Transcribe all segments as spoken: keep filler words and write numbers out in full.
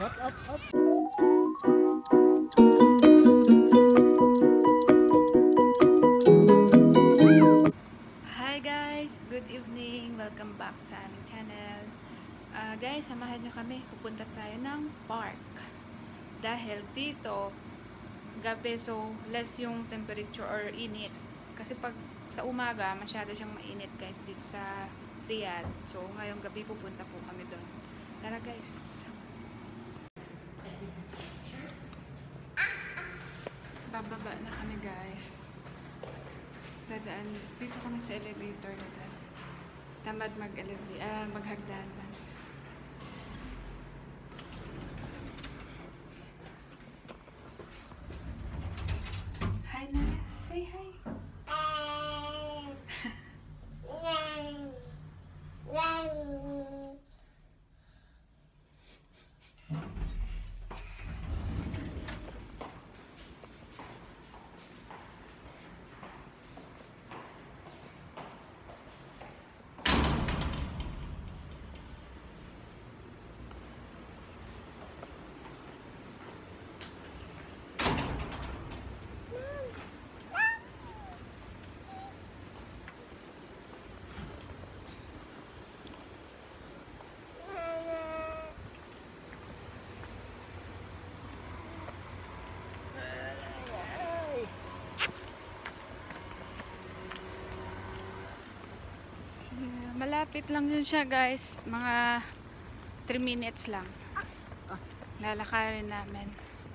Up, up, up. Hi guys! Good evening! Welcome back sa aming channel. Uh, guys, samahan nyo kami. Pupunta tayo ng park. Dahil dito, gabi, so less yung temperature or init. Kasi pag sa umaga, masyado siyang mainit guys dito sa Riyadh. So ngayong gabi pupunta po kami doon. Tara guys! Bababa na kami guys. Dadaan, dito kami sa elevator dadaan. Tamad mag-elevator, ah, maghagdanan. Hi Naya, say hi. Malapit lang yun siya guys, mga three minutes lang. Lalakarin namin.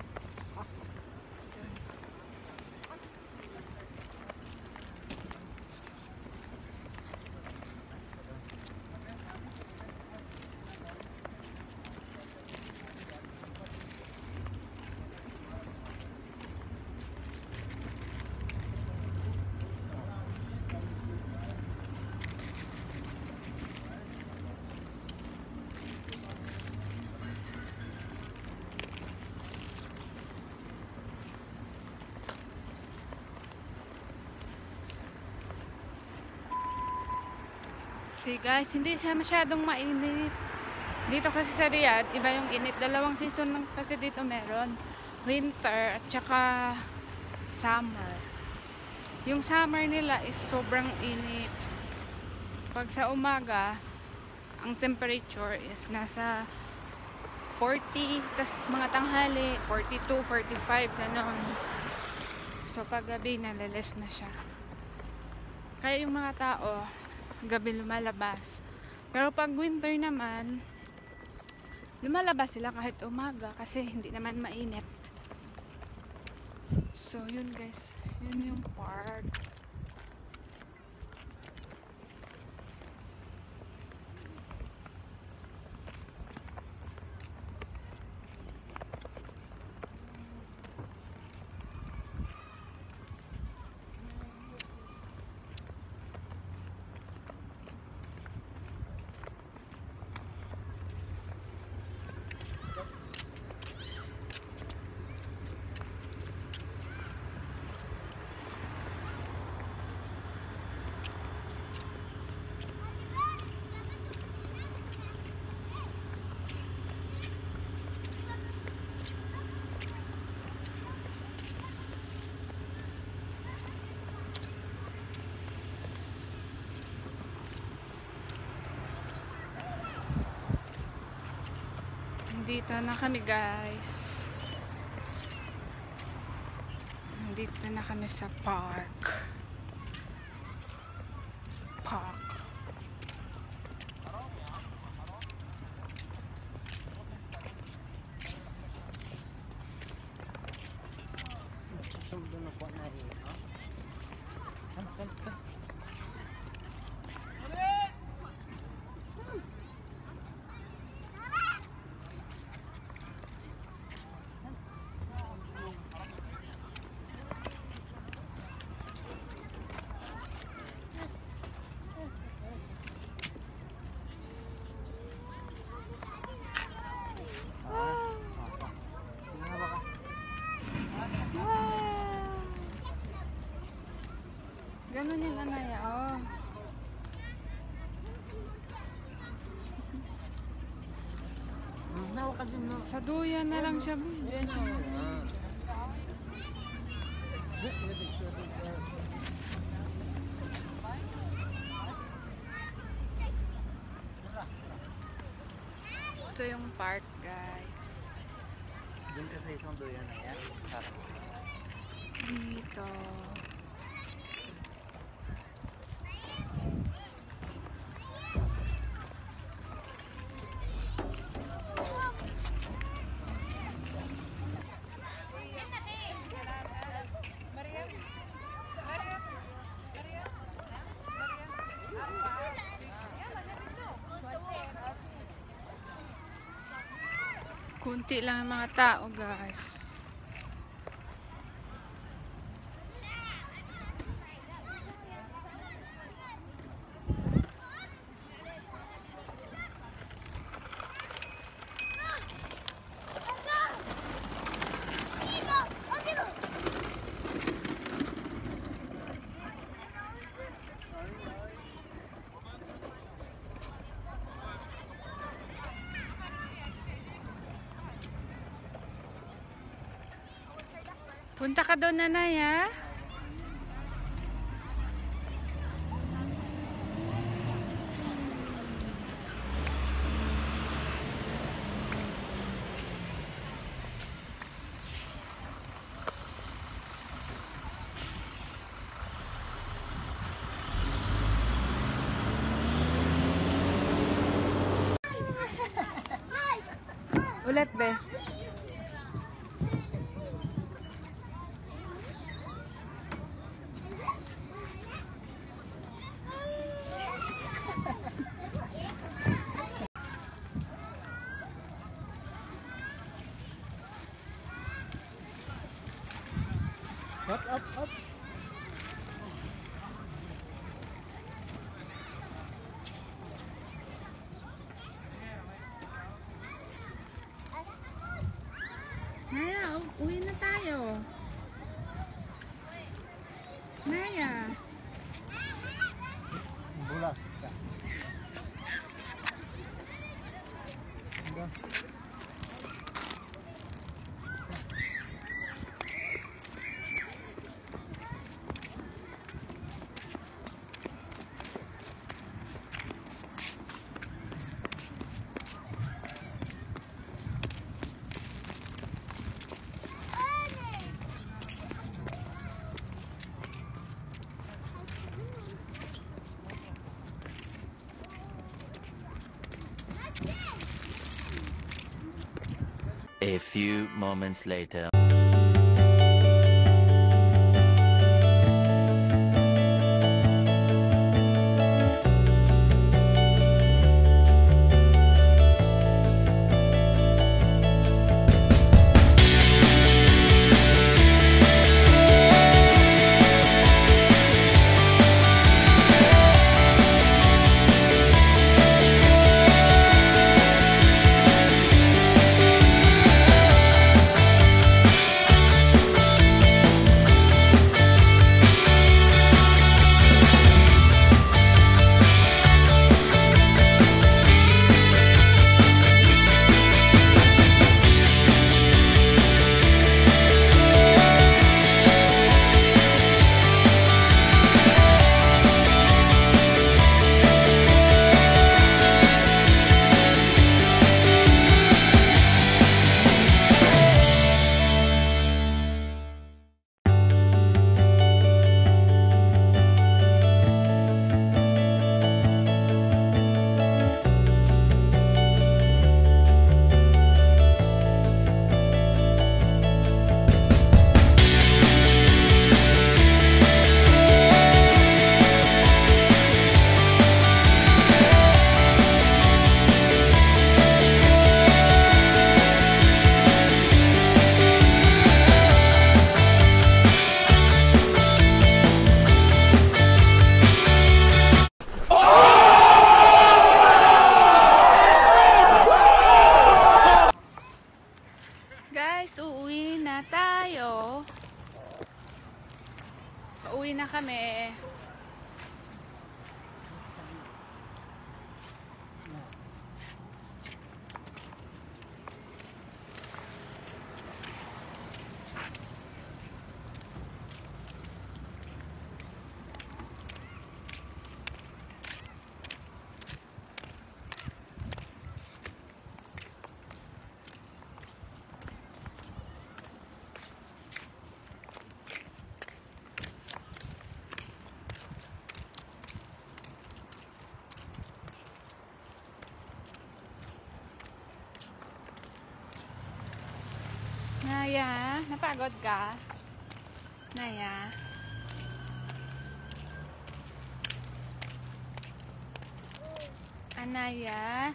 See guys, hindi siya masyadong mainit. Dito kasi sa Riyadh, iba yung init. Dalawang season lang kasi dito meron. Winter at saka summer. Yung summer nila is sobrang init. Pag sa umaga, ang temperature is nasa forty, tas mga tanghali, forty-two, forty-five, ganon. So pag gabi, nalilis na siya. Kaya yung mga tao, gabi lumalabas. Pero pag winter naman, lumalabas sila kahit umaga kasi hindi naman mainit. So yun guys, yun yung park. Dito na kami guys. Dito na kami sa park. Park. Ganun yung Anaiah, oh. Sa duyan na lang siya. Diyan siya. Ito yung park, guys. Doon ka sa isang duyan na yan. Dito. Kunti lang ang mga tao, guys. Punta ka doon, Anaiah. Ulit, be. Up, up, up. Naya, uwi na tayo. Naya. Bulas ka. Anda. A few moments later. napagod ka? Naya? Anaiah?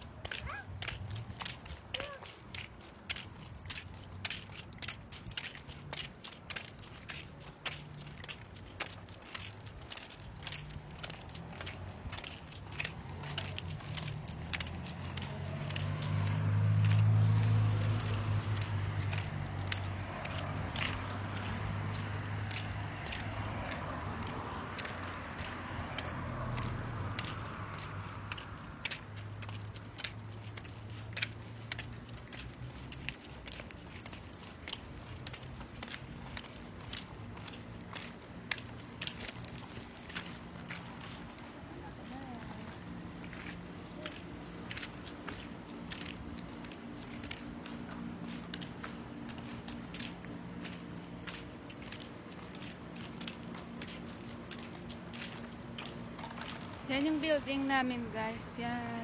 Yan yung building namin, guys. Yan.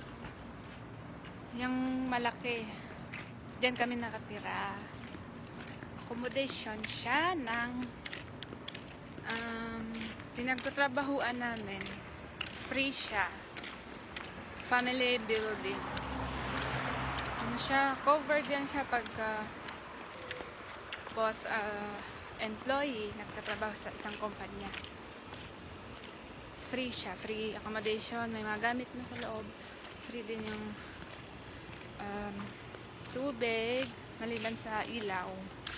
Yung malaki. Diyan kami nakatira. Accommodation siya ng um, pinagtatrabahuan namin. Free siya. Family building. Ano siya? Covered yan siya pagka both uh, employee nagtatrabaho sa isang kumpanya. Free siya, free accommodation, may mga gamit na sa loob. Free din yung um, tubig, maliban sa ilaw.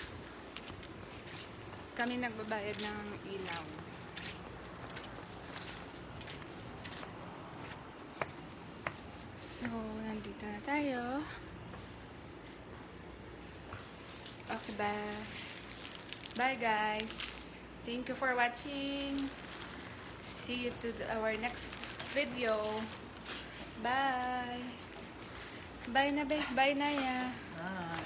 Kami nagbabayad ng ilaw. So, nandito na tayo. Okay, bye. Bye, guys. Thank you for watching. See you to the, our next video. Bye. Bye na, bye. Bye na, ya. Ah.